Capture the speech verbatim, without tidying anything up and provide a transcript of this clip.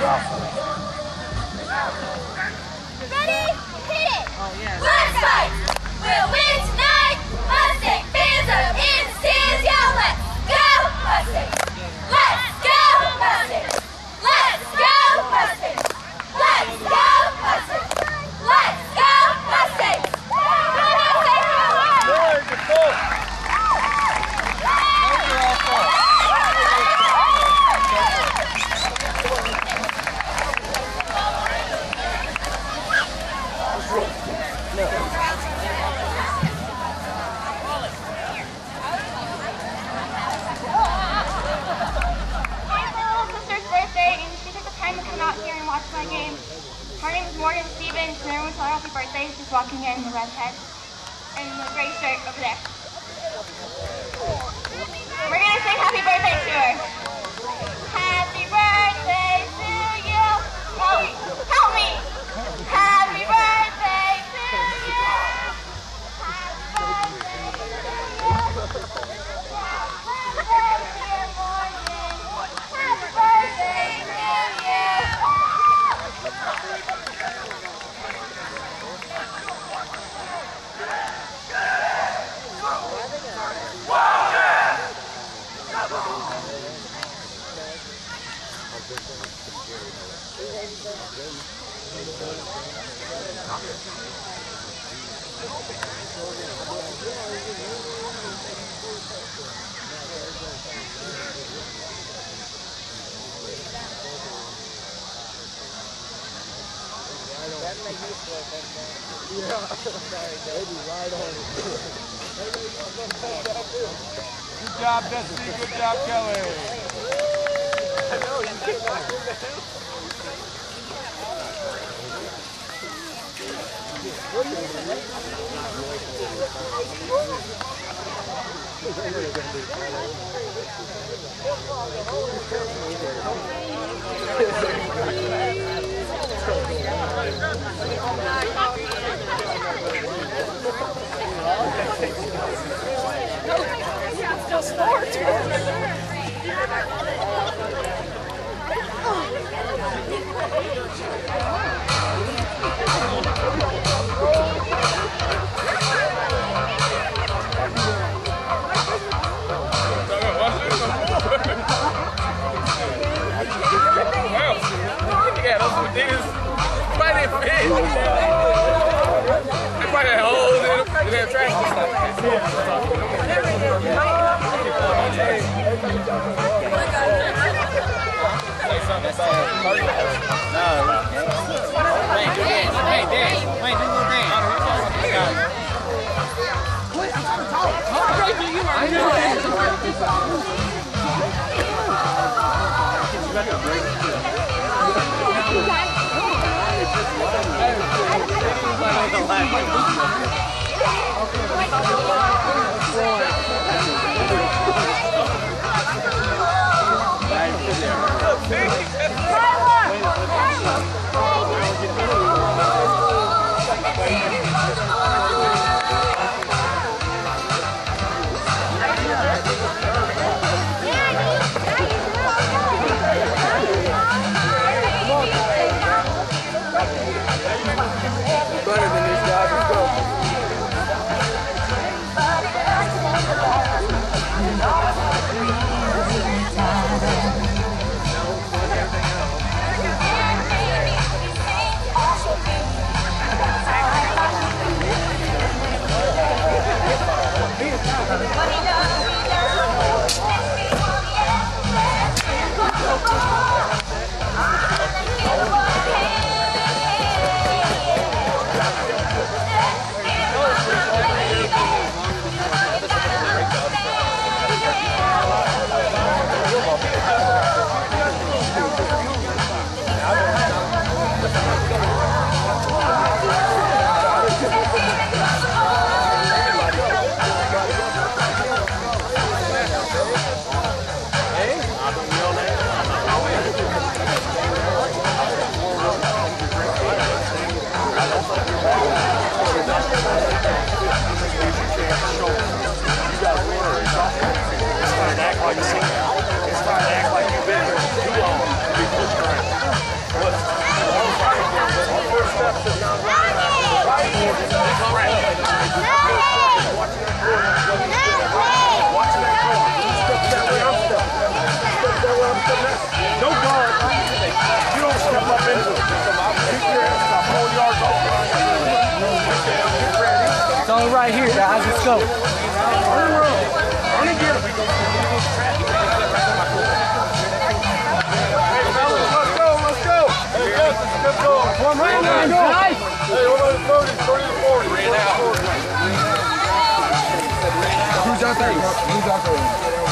Ready? Hit it! Oh, yeah. Let's fight! We'll win tonight! Mustang fans are in the stands! Yeah, let's go Mustang! Let's go Mustang! Let's go Mustang! Let's go Mustang! Let's go Mustang! My game. Her name is Morgan Stevens, and everyone tell her happy birthday. She's walking in the red head and the gray shirt over there. We're gonna sing happy birthday to her. Happy birthday to you. Help me. Help me. Happy birthday to you. Happy birthday to you. Happy birthday, Morgan. Happy birthday to you. Good job, Destiny. Good job, Kelly. I know, you can't watch Still sports. Yeah, those two niggas might have fit. They probably had holes in them. They had trash and stuff. Say something about no. Wait, do that. Hey, dance. Wait, do a little dance. Wait, I'm trying to talk. How crazy you are. I know that. You got the break. Better than this job. Let's go. right here, guys. Let's go. Run and get him. Hey, fellas, let's go, let's go. Hey, yes, it's a good goal. One right now, go. Nice. Hey, what about the thirty, thirty to forty? Ran out. Who's out there? Who's out there?